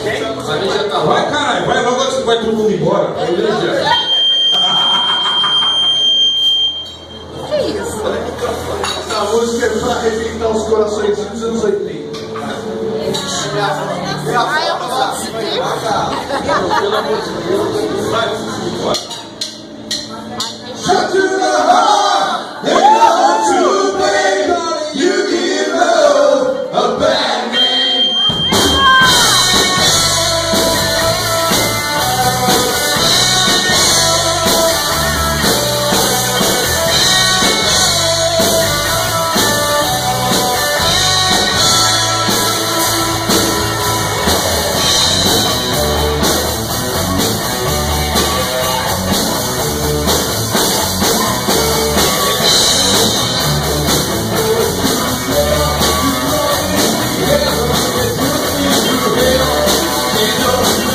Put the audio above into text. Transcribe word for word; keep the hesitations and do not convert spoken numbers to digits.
A gente já tá lá. Vai, caralho, vai logo antes que vai todo mundo embora. Que isso? Essa música é pra arrebentar os corações dos anos oitenta. Ah, eu posso Pelo amor de Deus, vai, bora. Shut to the heart, they love to play, you give love a bad name. Então